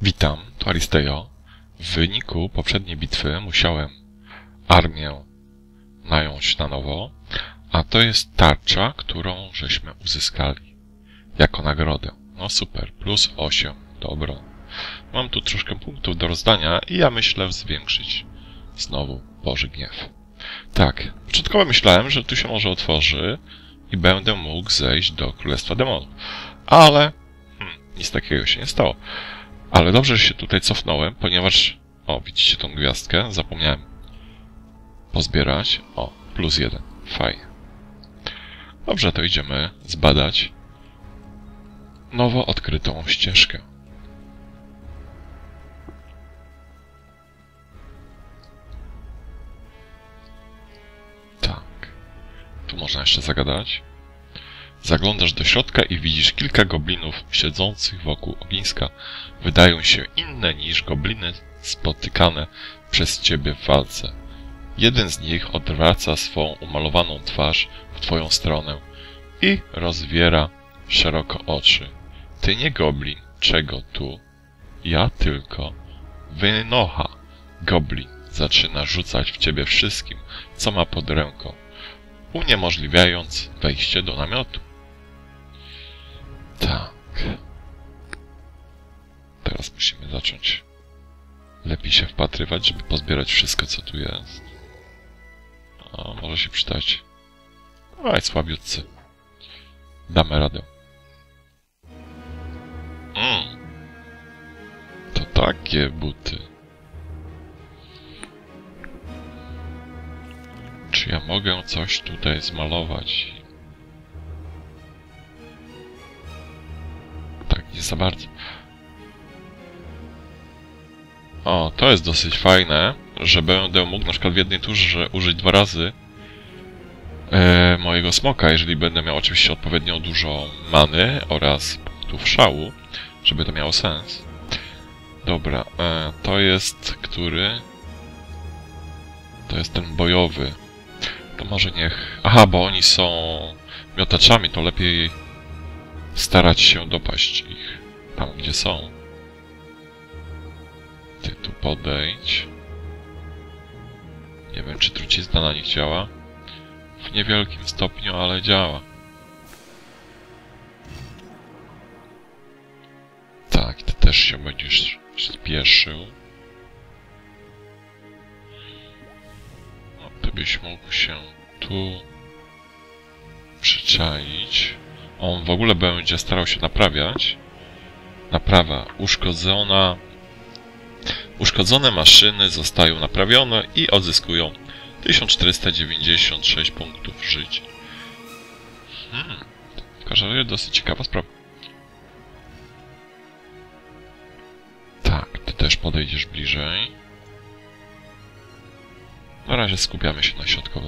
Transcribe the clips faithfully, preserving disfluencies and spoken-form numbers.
Witam, tu Aristejo. W wyniku poprzedniej bitwy musiałem armię nająć na nowo, a to jest tarcza, którą żeśmy uzyskali jako nagrodę. No super, plus osiem, dobro. Mam tu troszkę punktów do rozdania i ja myślę zwiększyć znowu Boży Gniew. Tak, początkowo myślałem, że tu się może otworzy i będę mógł zejść do Królestwa Demonów, ale hmm, nic takiego się nie stało. Ale dobrze, że się tutaj cofnąłem, ponieważ... O, widzicie tą gwiazdkę? Zapomniałem pozbierać. O, plus jeden. Fajnie. Dobrze, to idziemy zbadać nowo odkrytą ścieżkę. Tak. Tu można jeszcze zagadać. Zaglądasz do środka i widzisz kilka goblinów siedzących wokół ogniska. Wydają się inne niż gobliny spotykane przez ciebie w walce. Jeden z nich odwraca swą umalowaną twarz w twoją stronę i rozwiera szeroko oczy. Ty nie goblin, czego tu? Ja tylko. Wynocha. Goblin zaczyna rzucać w ciebie wszystkim, co ma pod ręką, uniemożliwiając wejście do namiotu. Tak. Teraz musimy zacząć lepiej się wpatrywać, żeby pozbierać wszystko, co tu jest. A może się przydać. Aj, słabiutcy. Damy radę. Mm. To takie buty. Czy ja mogę coś tutaj zmalować? Tak, nie za bardzo. O, to jest dosyć fajne, że będę mógł na przykład w jednej turze użyć dwa razy e, mojego smoka, jeżeli będę miał oczywiście odpowiednio dużo many oraz punktów szału, żeby to miało sens. Dobra, e, to jest który? To jest ten bojowy. To może niech... Aha, bo oni są miotaczami, to lepiej starać się dopaść ich tam, gdzie są. Ty tu podejdź. Nie wiem, czy trucizna na nich działa. W niewielkim stopniu, ale działa. Tak, ty też się będziesz spieszył. No, ty byś mógł się tu przyczaić. On w ogóle będzie starał się naprawiać. Naprawa uszkodzona. Uszkodzone maszyny zostają naprawione i odzyskują tysiąc czterysta dziewięćdziesiąt sześć punktów życia. Hmm, w każdym razie dosyć ciekawa sprawa. Tak, ty też podejdziesz bliżej. Na razie skupiamy się na środkowym.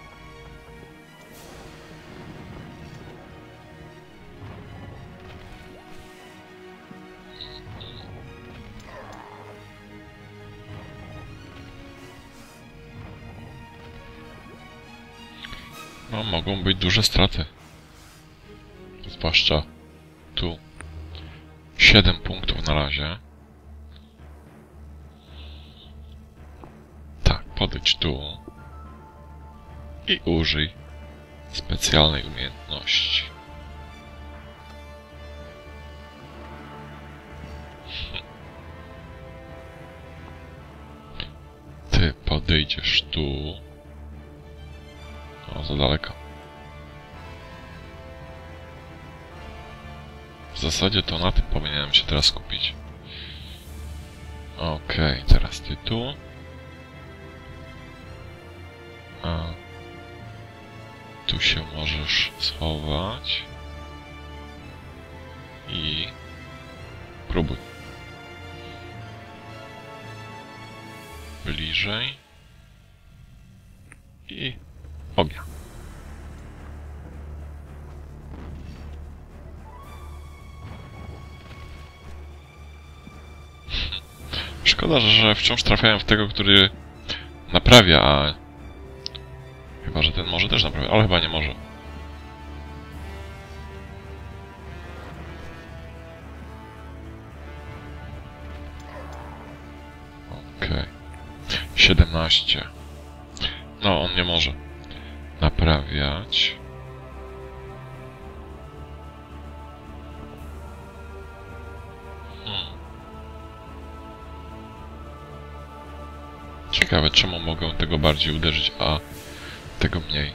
No, mogą być duże straty. Zwłaszcza tu. siedem punktów na razie. Tak, podejdź tu. I użyj specjalnej umiejętności. Ty podejdziesz tu. O, za daleko. W zasadzie to na tym powinienem się teraz skupić. Okej, okay, teraz ty tu. A tu się możesz schować. I próbuj. Bliżej. I ognia. Szkoda, że wciąż trafiałem w tego, który naprawia, a... Chyba, że ten może też naprawia, ale chyba nie może. Okej. siedemnaście. No, on nie może naprawiać. Hmm. Ciekawe, czemu mogę tego bardziej uderzyć, a tego mniej.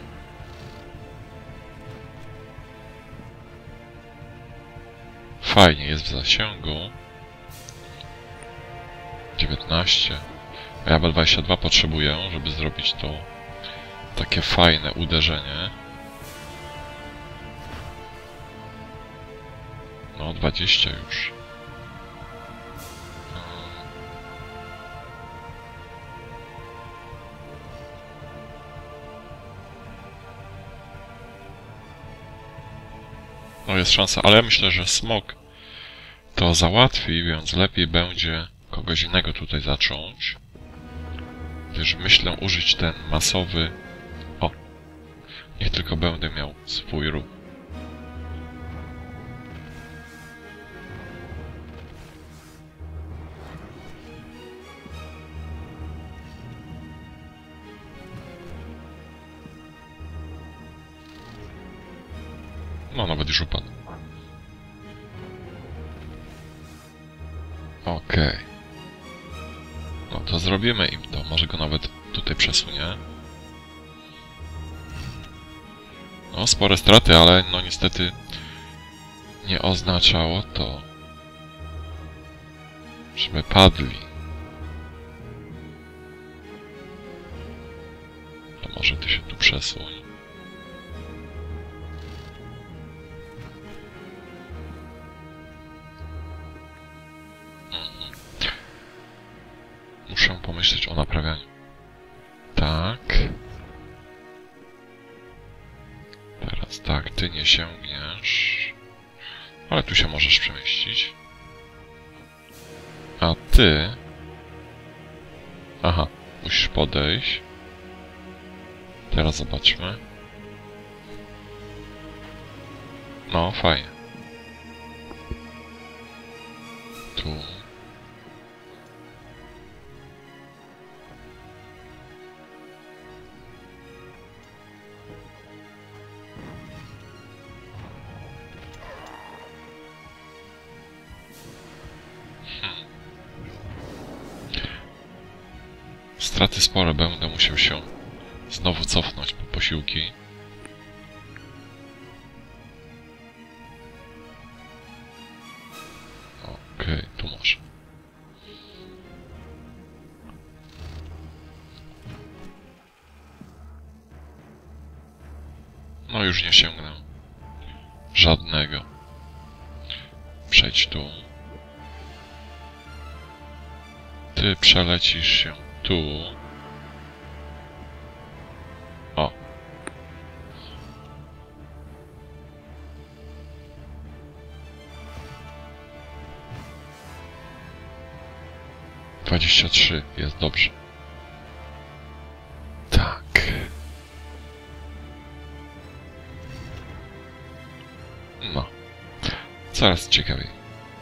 Fajnie, jest w zasięgu. dziewiętnaście. A ja dwadzieścia dwa potrzebuję, żeby zrobić to takie fajne uderzenie. No, dwadzieścia już. No, jest szansa, ale ja myślę, że smok to załatwi, więc lepiej będzie kogoś innego tutaj zacząć. Gdyż myślę użyć ten masowy... O! Niech tylko będę miał swój ruch. No, nawet już upadł. Okej. Okay. No to zrobimy im to. Może go nawet tutaj przesunie. No, spore straty, ale no niestety nie oznaczało to, żeby padli. To może ty się tu przesuń. Muszę pomyśleć o naprawianiu. Tak. Teraz tak, ty nie sięgniesz. Ale tu się możesz przemieścić. A ty... Aha, musisz podejść. Teraz zobaczmy. No, fajnie. Tu... Straty spore, będę musiał się znowu cofnąć po posiłki. Okej, okay, tu może. No już nie sięgnę żadnego. Przejdź tu. Ty przelecisz się tu. O. Dwadzieścia trzy. Jest dobrze. Tak. No. Coraz ciekawiej.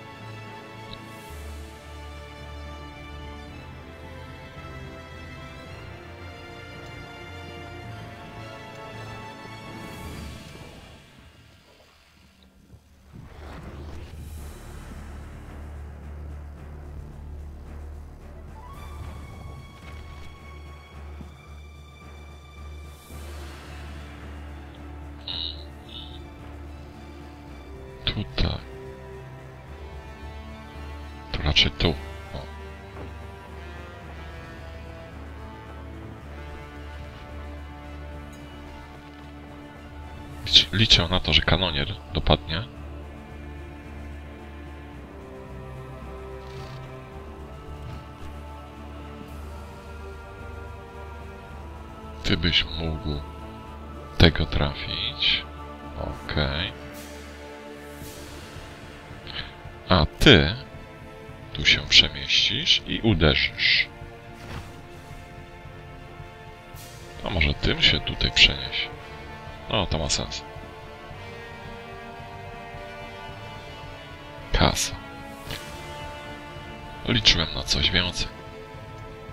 Tutaj. To raczej tu. O. Lic liczę na to, że kanonier dopadnie. Ty byś mógł tego trafić. Okej. Okay. A ty tu się przemieścisz i uderzysz. A może tym się tutaj przenieś? No, to ma sens. Kasa. Liczyłem na coś więcej.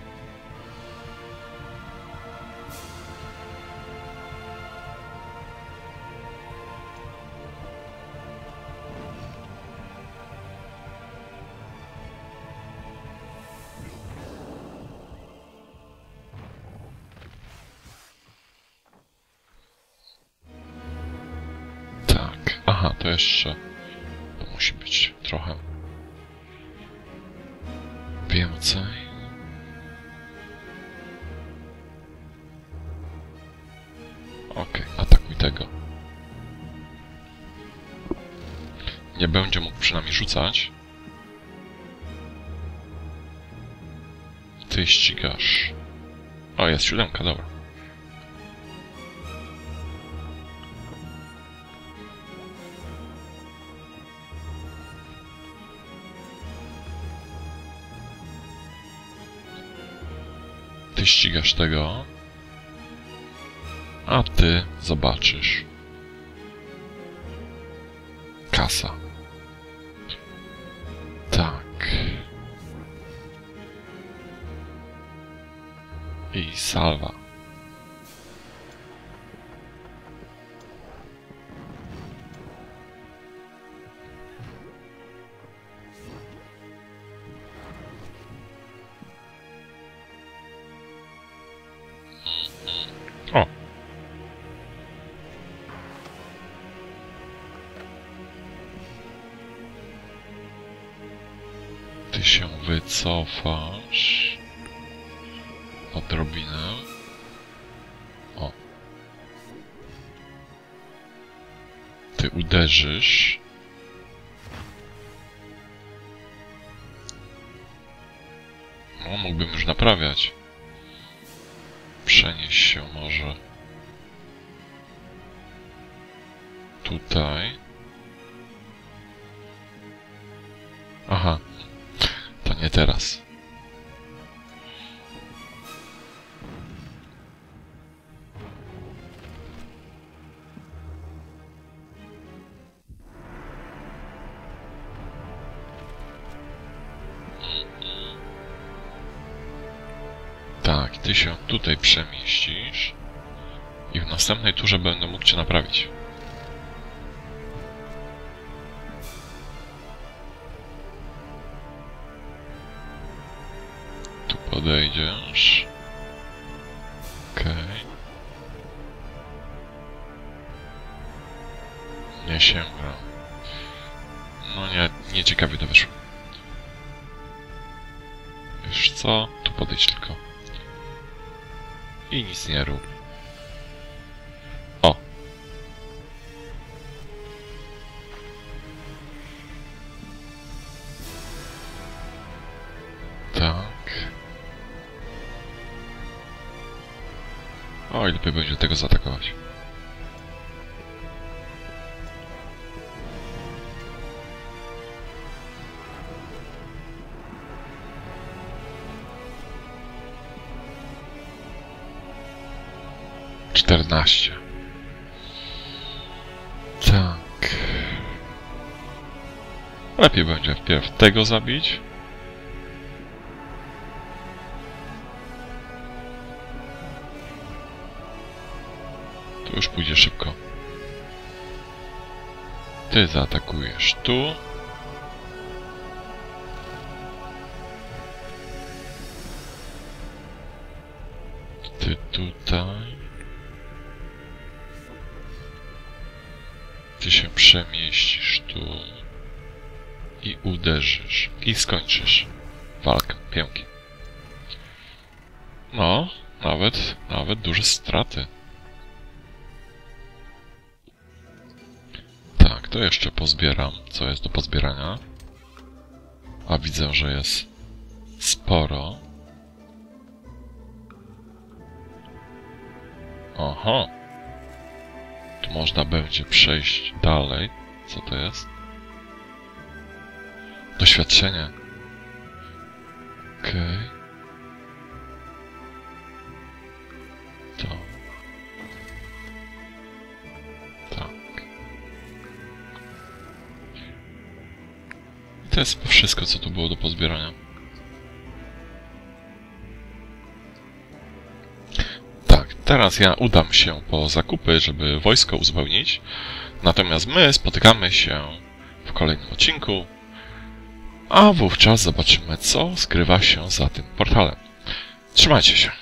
Aha, to jeszcze... To musi być trochę... więcej. Okej, atakuj tego. Nie będzie mógł przynajmniej rzucać. Ty ścigasz. O, jest siódemka, dobra. Ty ścigasz tego. A ty zobaczysz. Kasa. Tak. I salwa. O. Ty się wycofasz odrobinę. O. Ty uderzysz. No, mógłbym już naprawiać. Przenieś się może tutaj. Aha, to nie teraz. Tak, ty się tutaj przemieścisz i w następnej turze będę mógł cię naprawić. Tu podejdziesz. Okej. Okay. Nie sięgam. No nie, nie ciekawie to wyszło. Wiesz co? Tu podejdź tylko. I nic nie rób. O! Tak. O, i lepiej będzie tego zaatakować. czternaście. Tak. Lepiej będzie wpierw tego zabić. To już pójdzie szybko. Ty zaatakujesz tu. Ty tutaj. Ty się przemieścisz tu i uderzysz i skończysz walkę pionkiem. No, nawet, nawet duże straty. Tak, to jeszcze pozbieram, co jest do pozbierania. A widzę, że jest sporo. Oho. Tu można będzie przejść dalej. Co to jest? Doświadczenie. Okej. Okay. To. Tak. I to jest wszystko, co tu było do pozbierania. Teraz ja udam się po zakupy, żeby wojsko uzupełnić. Natomiast my spotykamy się w kolejnym odcinku. A wówczas zobaczymy, co skrywa się za tym portalem. Trzymajcie się.